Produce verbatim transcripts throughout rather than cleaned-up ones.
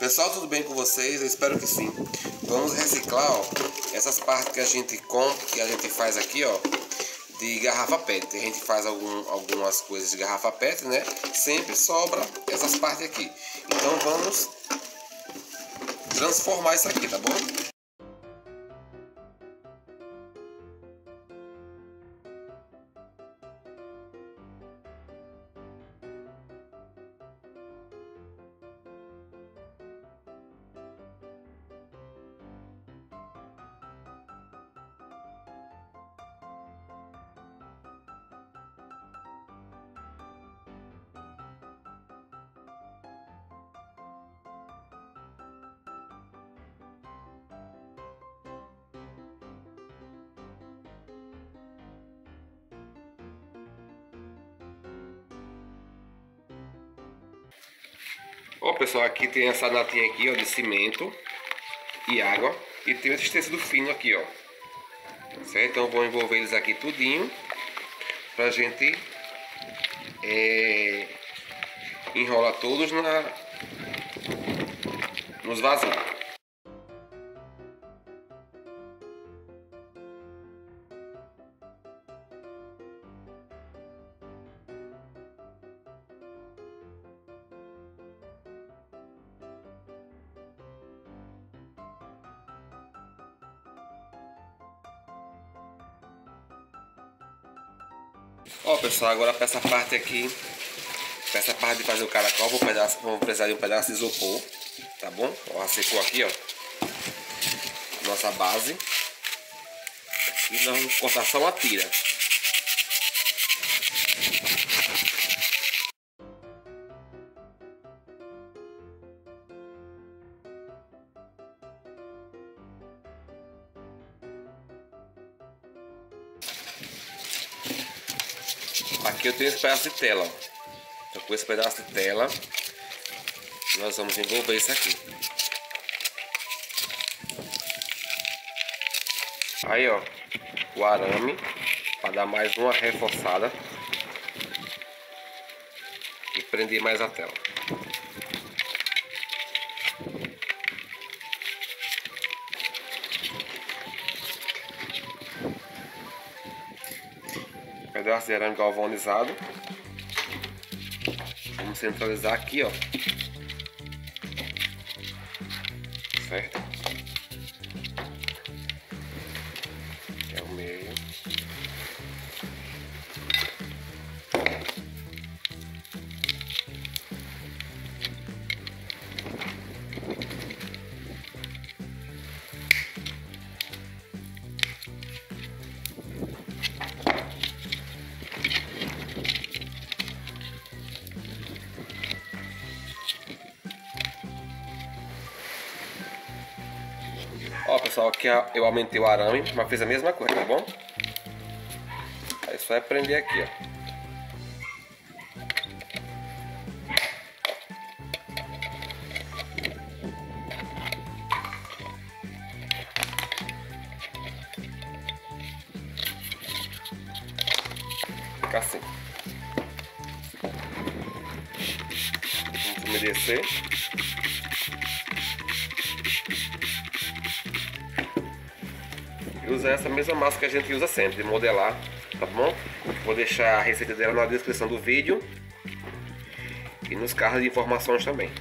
Pessoal, tudo bem com vocês? Eu espero que sim. Vamos reciclar, ó, essas partes que a gente compra, que a gente faz aqui, ó, de garrafa pet. A gente faz algum, algumas coisas de garrafa pet, né? Sempre sobra essas partes aqui. Então vamos transformar isso aqui, tá bom? Ó, pessoal, aqui tem essa latinha aqui, ó, de cimento e água. E tem esse tecido fino aqui, ó. Certo? Então vou envolver eles aqui tudinho pra gente é, enrolar todos na, nos vasinhos. Ó, pessoal, agora para essa parte aqui, para essa parte de fazer o caracol, vou, pedaço, vou precisar de um pedaço de isopor, tá bom? Ó, secou aqui, ó, nossa base. E nós vamos cortar só uma tira. Aqui eu tenho esse pedaço de tela, ó. Então com esse pedaço de tela nós vamos envolver isso aqui. Aí, ó, o arame para dar mais uma reforçada e prender mais a tela. Pedaço de arame galvanizado. Vamos centralizar aqui, ó. Certo? É o meio. Ó, pessoal, aqui eu aumentei o arame, mas fiz a mesma coisa, tá bom? Aí só é prender aqui, ó. Fica assim. Vamos umedecer. E usar essa mesma massa que a gente usa sempre, de modelar, tá bom? Vou deixar a receita dela na descrição do vídeo e nos cards de informações também.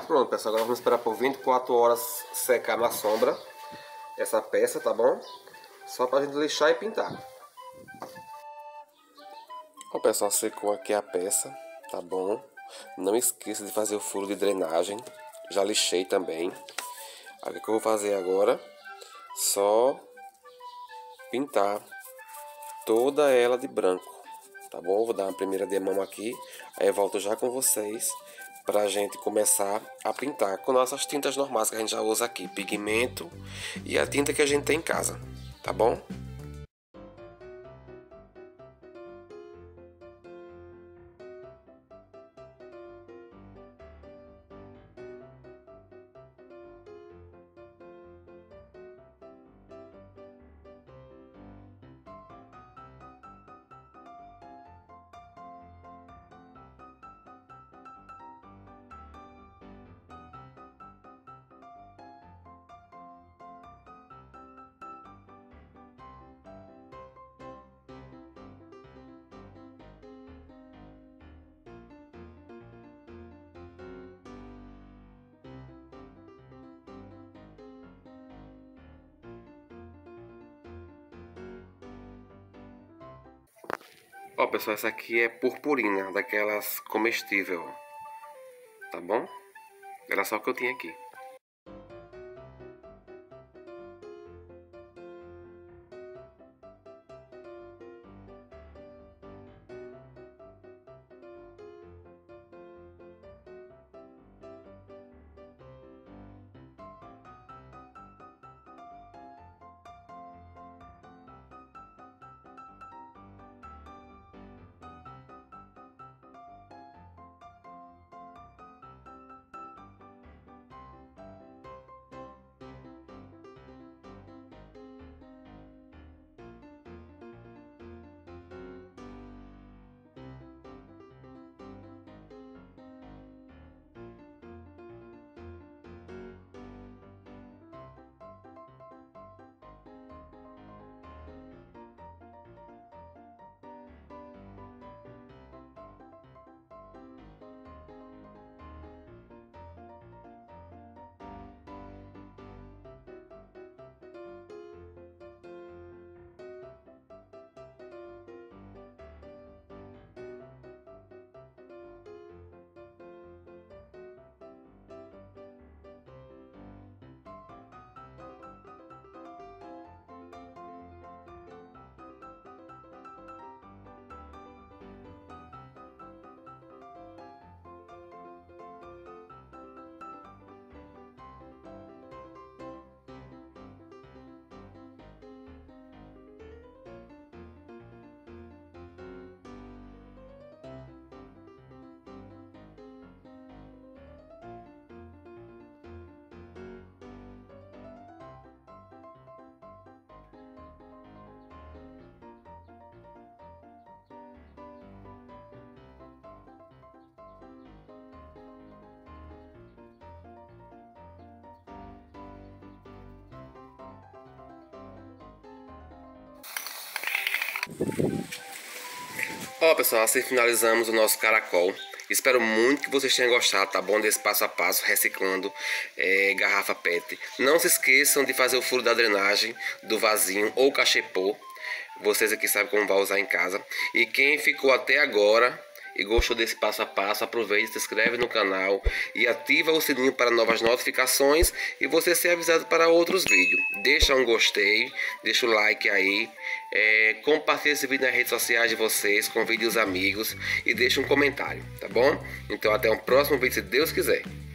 Pronto, pessoal, agora vamos esperar por vinte e quatro horas secar na sombra essa peça, tá bom? Só pra gente lixar e pintar. Ó, pessoal, secou aqui a peça, tá bom? Não esqueça de fazer o furo de drenagem. Já lixei também. Aí, o que eu vou fazer agora? Só pintar toda ela de branco, tá bom? Vou dar uma primeira demão aqui, aí eu volto já com vocês pra gente começar a pintar com nossas tintas normais que a gente já usa aqui, pigmento e a tinta que a gente tem em casa, tá bom? Ó, pessoal, essa aqui é purpurina, daquelas comestível, ó. Tá bom? Era só o que eu tinha aqui. Ó, pessoal, assim finalizamos o nosso caracol. Espero muito que vocês tenham gostado, tá bom? Desse passo a passo, reciclando é, garrafa P E T. Não se esqueçam de fazer o furo da drenagem do vasinho ou cachepô. Vocês aqui sabem como vai usar em casa. E quem ficou até agora e gostou desse passo a passo, aproveite, se inscreve no canal e ativa o sininho para novas notificações e você ser avisado para outros vídeos. Deixa um gostei, deixa o like aí, é, compartilhe esse vídeo nas redes sociais de vocês, convide os amigos e deixa um comentário, tá bom? Então até o próximo vídeo, se Deus quiser.